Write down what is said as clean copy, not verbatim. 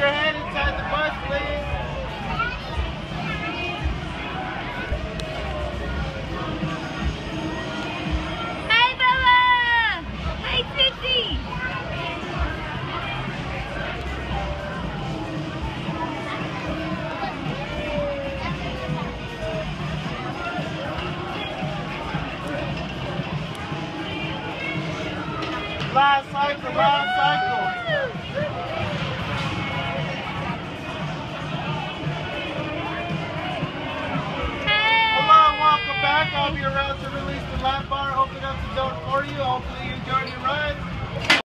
your head inside the bus, please. Hey, Bella! Hey, Sissy! Last cycle, last cycle. Hello, welcome back. I'll be around to release the lap bar, open up the door for you. Hopefully you enjoyed your ride.